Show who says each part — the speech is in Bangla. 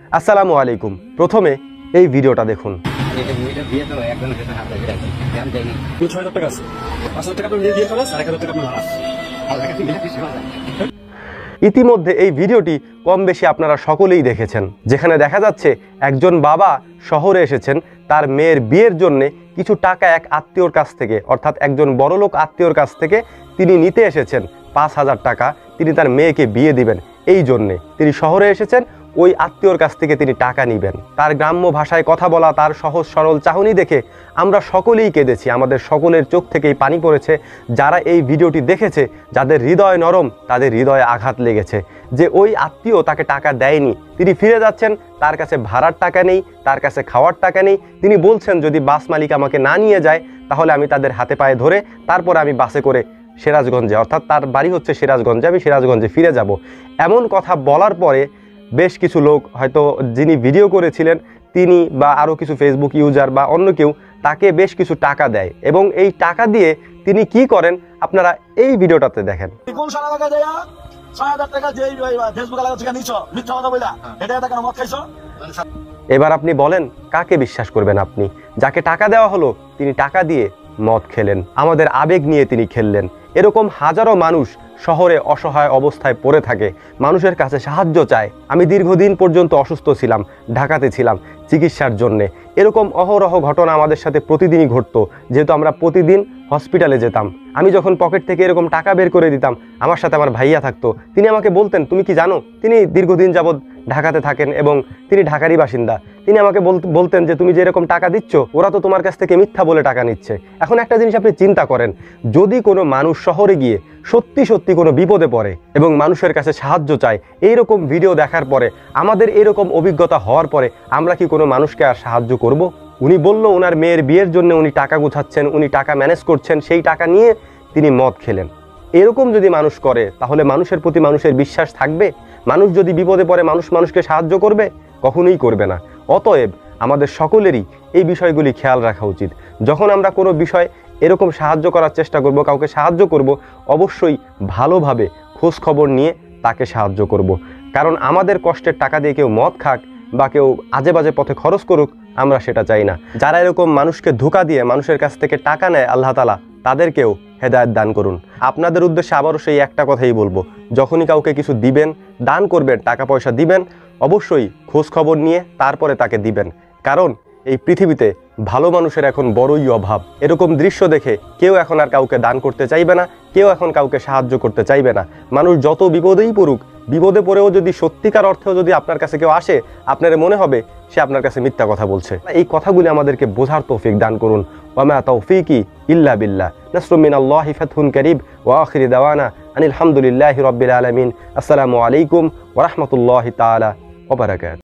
Speaker 1: আসসালামু আলাইকুম। প্রথমে এই ভিডিওটা দেখুন। ইতিমধ্যে এই ভিডিওটি কম বেশি আপনারা সকলেই দেখেছেন, যেখানে দেখা যাচ্ছে একজন বাবা শহরে এসেছেন তার মেয়ের বিয়ের জন্য কিছু টাকা এক আত্মীয়র কাছ থেকে, অর্থাৎ একজন বড়লোক আত্মীয়র কাছ থেকে তিনি নিতে এসেছেন 5,000 টাকা। তিনি তার মেয়েকে বিয়ে দিবেন, এই জন্যে তিনি শহরে এসেছেন। ওই আত্মীয়র কাছ থেকে তিনি টাকা নেবেন। তার গ্রাম্য ভাষায় কথা বলা, তার সহজ সরল চাহনি দেখে আমরা সকলেই কেঁদেছি। আমাদের সকলের চোখ থেকেই পানি পড়েছে। যারা এই ভিডিওটি দেখেছে, যাদের হৃদয় নরম, তাদের হৃদয়ে আঘাত লেগেছে যে ওই আত্মীয় তাকে টাকা দেয়নি। তিনি ফিরে যাচ্ছেন, তার কাছে ভাড়ার টাকা নেই, তার কাছে খাওয়ার টাকা নেই। তিনি বলছেন যদি বাস মালিক আমাকে না নিয়ে যায় তাহলে আমি তাদের হাতে পায়ে ধরে তারপরে আমি বাসে করে সিরাজগঞ্জে, অর্থাৎ তার বাড়ি হচ্ছে সিরাজগঞ্জে, আমি সিরাজগঞ্জে ফিরে যাব। এমন কথা বলার পরে বেশ কিছু লোক, হয়তো যিনি ভিডিও করেছিলেন তিনি বা আরও কিছু ফেসবুক ইউজার বা অন্য কেউ, তাকে বেশ কিছু টাকা দেয় এবং এই টাকা দিয়ে তিনি কি করেন আপনারা এই ভিডিওটাতে দেখেন। এবার আপনি বলেন কাকে বিশ্বাস করবেন? আপনি যাকে টাকা দেওয়া হলো তিনি টাকা দিয়ে মদ খেলেন, আমাদের আবেগ নিয়ে তিনি খেললেন। এরকম হাজারো মানুষ শহরে অসহায় অবস্থায় পড়ে থাকে, মানুষের কাছে সাহায্য চায়। আমি দীর্ঘদিন পর্যন্ত অসুস্থ ছিলাম, ঢাকাতে ছিলাম চিকিৎসার জন্যে। এরকম অহরহ ঘটনা আমাদের সাথে প্রতিদিনই ঘটতো, যেহেতু আমরা প্রতিদিন হসপিটালে যেতাম। আমি যখন পকেট থেকে এরকম টাকা বের করে দিতাম, আমার সাথে আমার ভাইয়া থাকতো, তিনি আমাকে বলতেন তুমি কি জানো, তিনি দীর্ঘদিন যাবৎ ঢাকাতে থাকেন এবং তিনি ঢাকারই বাসিন্দা। তিনি আমাকে বলতেন যে তুমি যে এরকম টাকা দিচ্ছ, ওরা তো তোমার কাছ থেকে মিথ্যা বলে টাকা নিচ্ছে। এখন একটা জিনিস আপনি চিন্তা করেন, যদি কোনো মানুষ শহরে গিয়ে সত্যি সত্যি কোনো বিপদে পড়ে এবং মানুষের কাছে সাহায্য চায়, এইরকম ভিডিও দেখার পরে, আমাদের এরকম অভিজ্ঞতা হওয়ার পরে আমরা কি কোনো মানুষকে আর সাহায্য করব? উনি বলল ওনার মেয়ের বিয়ের জন্য উনি টাকা গুছাচ্ছেন, উনি টাকা ম্যানেজ করছেন, সেই টাকা নিয়ে তিনি মদ খেলেন। এরকম যদি মানুষ করে তাহলে মানুষের প্রতি মানুষের বিশ্বাস থাকবে? মানুষ যদি বিপদে পড়ে মানুষ মানুষকে সাহায্য করবে? কখনোই করবে না। অতএব আমাদের সকলেরই এই বিষয়গুলি খেয়াল রাখা উচিত। যখন আমরা কোনো বিষয় এরকম সাহায্য করার চেষ্টা করব, কাউকে সাহায্য করব, অবশ্যই ভালোভাবে খোঁজ খবর নিয়ে তাকে সাহায্য করব। কারণ আমাদের কষ্টের টাকা দিয়ে কেউ মদ খাক বা কেউ আজে বাজে পথে খরচ করুক, আমরা সেটা চাই না। যারা এরকম মানুষকে ধোঁকা দিয়ে মানুষের কাছ থেকে টাকা নেয়, আল্লাহ তাআলা তাদেরকেও হেদায়েত দান করুন। আপনাদের উদ্দেশ্যে আবারও সেই একটা কথাই বলবো, যখনই কাউকে কিছু দিবেন, দান করবেন, টাকা পয়সা দিবেন, অবশ্যই খোঁজ খবর নিয়ে তারপরে তাকে দিবেন। কারণ এই পৃথিবীতে ভালো মানুষের এখন বড়ই অভাব। এরকম দৃশ্য দেখে কেউ এখন আর কাউকে দান করতে চাইবে না, কেউ এখন কাউকে সাহায্য করতে চাইবে না। মানুষ যত বিপদেই পড়ুক, বিপদে পড়েও যদি সত্যিকার অর্থেও যদি আপনার কাছে কেউ আসে, আপনার মনে হবে সে আপনার কাছে মিথ্যা কথা বলছে। এই কথাগুলি আমাদেরকে বোঝার তৌফিক দান করুন। ওয়া মা তাওফীকি ইল্লা বিল্লাহ। নাসরুম মিনাল্লাহি ফাতহুন কারীব ওয়া আখিরু দাওয়ানা আনিল হামদুলিল্লাহি রাব্বিল আলামিন। আসসালামু আলাইকুম ওয়া রাহমাতুল্লাহি তাআলা ওয়া বারাকাতুহু।